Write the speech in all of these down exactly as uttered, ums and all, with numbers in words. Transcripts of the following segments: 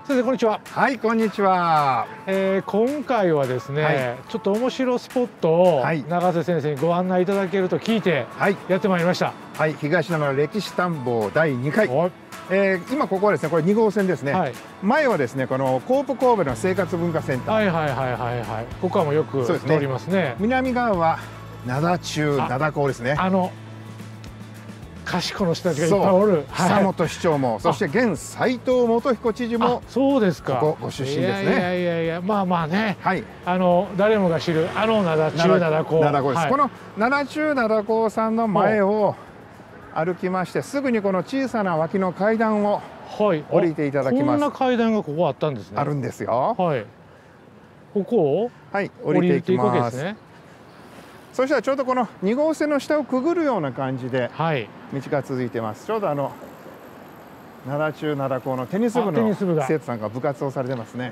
先生こんにちは。 はい、こんにちは。 えー、今回はですね、はい、ちょっと面白スポットを永瀬先生にご案内いただけると聞いてやってまいりました。 はい、東長野歴史探訪だいにかい。えー、今ここはですね、これに号線ですね。はい、前はですね、このコープ神戸の生活文化センター。 はいはいはいはいはい。ここはもうよく通りますね。 南側は灘中灘港ですね。 あの賢の人たちがいっぱいおる久本市長も、そして現斉藤元彦知事もそうですか、 ここご出身ですね。 いやいやいや、まあまあね、はい、あの誰もが知るあの灘中灘港、 灘港です。この灘中灘港さんの前を歩きまして、すぐにこの小さな脇の階段を降りていただきます。 こんな階段がここあったんですね。 あるんですよ。 はい。ここをはい降りていきます。そしたらちょうどこのに号線の下をくぐるような感じで道が続いてます。ちょうどあの灘中灘港のテニス部の生徒さんが部活をされてますね。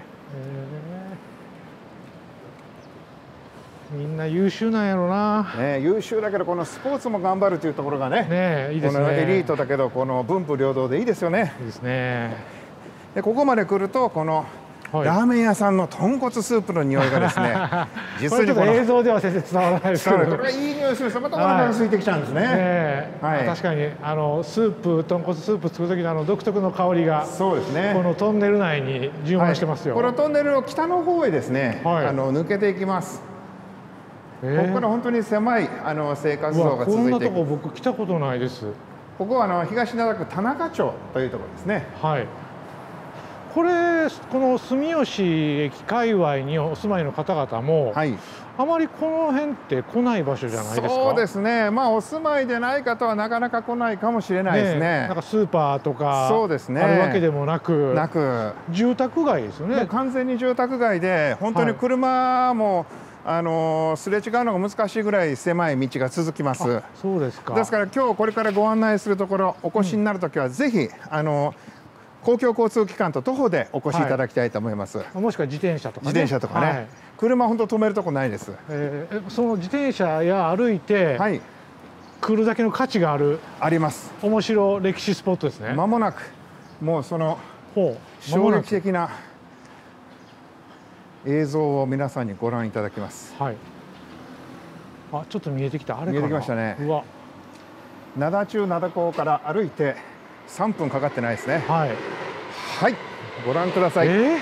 みんな優秀なんやろな。 ね、優秀だけどこのスポーツも頑張るというところがね、 ねいいですね。 このエリートだけどこの文武両道でいいですよね。 いいですね。 でここまで来るとこのはい、ラーメン屋さんの豚骨スープの匂いがですね実にこの映像では先生伝わらないですけど、 これいい匂いするんですよ。またお腹が空いてきちゃうんですね。 はい、確かにあのスープ豚骨スープ作る時のあの独特の香りがそうですね、 このトンネル内に充満してますよ。 はい、このトンネルを北の方へですね、はい、あの抜けていきます。えー、ここから本当に狭いあの生活道が続いていく。 こんなとこ僕来たことないです。 ここはあの東灘区田中町というところですね。 はい。これこの住吉駅界隈にお住まいの方々も、はい、あまりこの辺って来ない場所じゃないですか。 そうですね。まあお住まいでない方はなかなか来ないかもしれないですね。ね、 なんかスーパーとかそうですね、 あるわけでもなく、 なく住宅街ですよね。 もう完全に住宅街で本当に車も、はい、あのすれ違うのが難しいぐらい狭い道が続きます。 そうですか。 ですから今日これからご案内するところお越しになるときは、うん、ぜひあの公共交通機関と徒歩でお越しいただきたいと思います。はい、 もしくは自転車とか、ね、 自転車とかね。はい、車本当止めるとこないです。 えー、その自転車や歩いて、はい、来るだけの価値がある。 あります。 面白歴史スポットですね。 間もなくもうその衝撃的な映像を皆さんにご覧いただきます。 はい。あ、ちょっと見えてきた。あれかな。 見えてきましたね。 うわ。 灘中灘港から歩いてさんぷんかかってないですね。 はい。 はい、ご覧ください。 えー、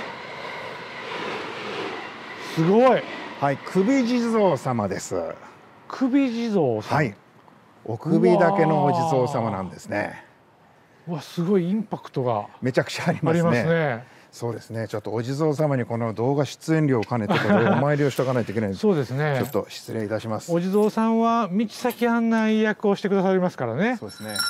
すごい。 はい、首地蔵様です。 首地蔵様。 はい。お首だけのお地蔵様なんですね。 うわ、すごいインパクトがめちゃくちゃありますね。ありますね。そうですね。ちょっとお地蔵様にこの動画出演料を兼ねてこれお参りをしとかないといけないんです。 そうですね。 ちょっと失礼いたします。 お地蔵さんは道先案内役をしてくださいますからね。 そうですね。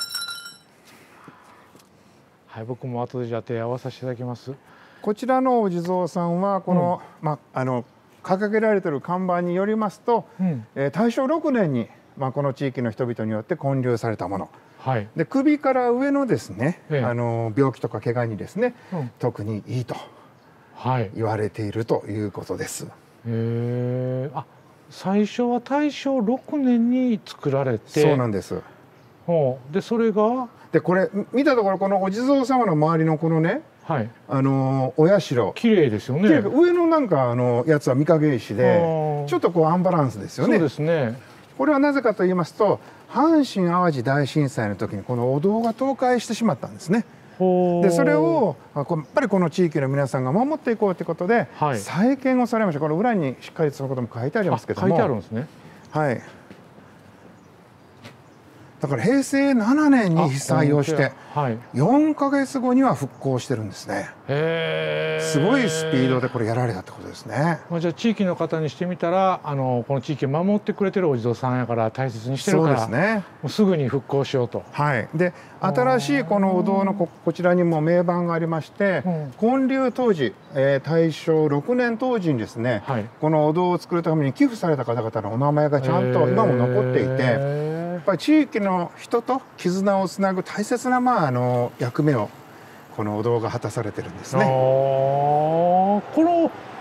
はい、僕も後でじゃあ手合わさせていただきます。 こちらのお地蔵さんはこの、うん、まあの掲げられている看板によりますと、うん、えー、大正ろくねんにまあこの地域の人々によって建立されたもの。はい、で首から上のですね、ええ、あの病気とか怪我にですね、うん、特にいいと言われているということです。 へー、あ、最初は大正ろくねんに作られて。 そうなんです。 ほうでそれがでこれ見たところこのお地蔵様の周りのこのね、はい、あのお社綺麗ですよね。 上のなんかあのやつは御影石でちょっとこうアンバランスですよね。 そうですね。 これはなぜかと言いますと阪神・淡路大震災の時にこのお堂が倒壊してしまったんですね。でそれをやっぱりこの地域の皆さんが守っていこうということで、はい、再建をされました。この裏にしっかりそのことも書いてありますけども。 書いてあるんですね。 はい。だから平成ななねんに被災をしてよんかげつごには復興してるんですね。へー、すごいスピードでこれやられたってことですね。 まあじゃあ地域の方にしてみたらあのこの地域を守ってくれてるお地蔵さんやから大切にしてるから、そうですね、もうすぐに復興しようと。 はい、で新しいこのお堂の こ, こちらにも銘板がありまして、うん、建立当時、えー、大正ろくねん当時にですね、はい、このお堂を作るために寄付された方々のお名前がちゃんと今も残っていて。やっぱり地域の人と絆をつなぐ大切な、まあ、あの役目をこのお堂が果たされてるんですね。 この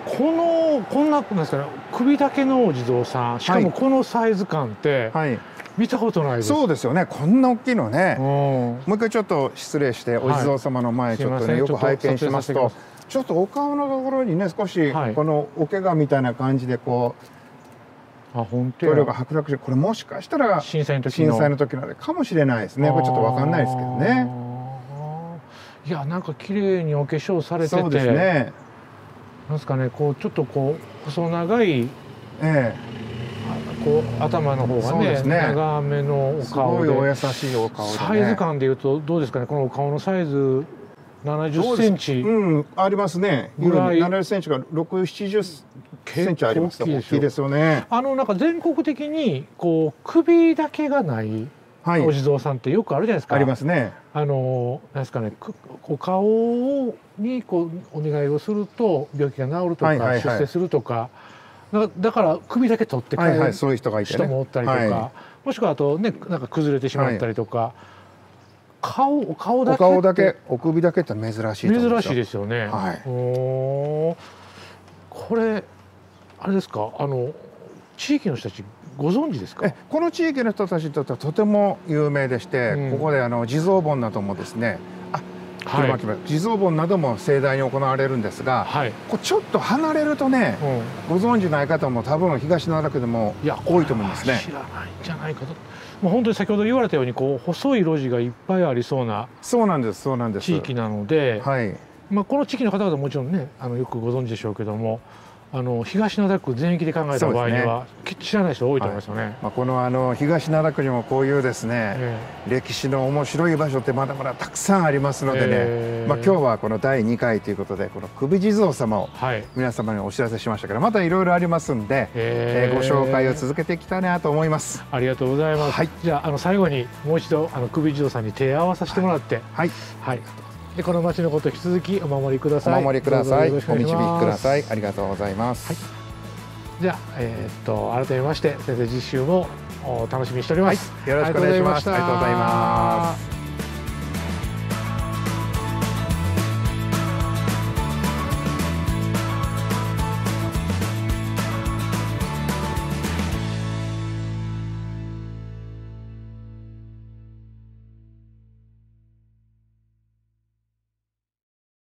このこんななんですかね、首だけのお地蔵さん、しかもこのサイズ感って、はい、見たことないです。 そうですよね。こんな大きいのね。もう一回ちょっと失礼してお地蔵様の前ちょっとね、よく拝見しますと、ちょっとお顔のところにね、少しこのおけがみたいな感じでこう、あ、本当。塗料が剥落して、これもしかしたら震災の時の震災の時のかもしれないですね。これちょっとわかんないですけどね。 いや、なんか綺麗にお化粧されてて、 そうですね。 なんですかね、こうちょっとこう細長い、ええ、こう頭の方がね、ね、長めのお顔で、すごいお優しいお顔で、ね、 サイズ感でいうとどうですかね、このお顔のサイズななじゅっセンチ、 うん、ありますね。ぐらいななじゅっセンチがろく、ななじゅっセンチあります。大きいですよね。 あのなんか全国的にこう首だけがないお地蔵さんってよくあるじゃないですか。 ありますね。 あのなんですかね、お顔にこうお願いをすると病気が治るとか、出世するとか、だ, だから首だけ取って帰る人もおったりとか、はいはいね、もしくはあとね、なんか崩れてしまったりとか、はい、顔お顔だけお顔だけお首だけって珍しいと思うんですよ。 珍しいですよね。はい、おこれあれですか、あの地域の人たちご存知ですか？ えこの地域の人たちにとってはとても有名でして、うん、ここであの地蔵盆などもですね、あ、はい、地蔵盆なども盛大に行われるんですが、はい、こうちょっと離れるとね、うん、ご存知ない方も多分東灘区でも多いと思いますね。 知らないんじゃないかと。もう本当に先ほど言われたようにこう細い路地がいっぱいありそうなそうなんですそうなんです地域なので、はい、まあこの地域の方々はもちろんね、あのよくご存知でしょうけども、あの東灘区全域で考えた場合には、ね、知らない人多いと思いますよね。はい、 まあこのあの東灘区にもこういうですね、えー、歴史の面白い場所ってまだまだたくさんありますのでね、えー、まあ今日はこのだいにかいということでこの首地蔵様を皆様にお知らせしましたけど、またいろいろありますんで、えー、ご紹介を続けていきたいなと思います。 ありがとうございます。はい、じゃあ、あの最後にもう一度あの首地蔵さんに手を合わさせてもらって、はい、はい、でこの町のこと引き続きお守りください。 お守りください。お導きください。ありがとうございます。はい、 じゃあ、えー、っと改めまして先生、実習も楽しみにしております。 はい、よろしくお願いします。ありがとうございます。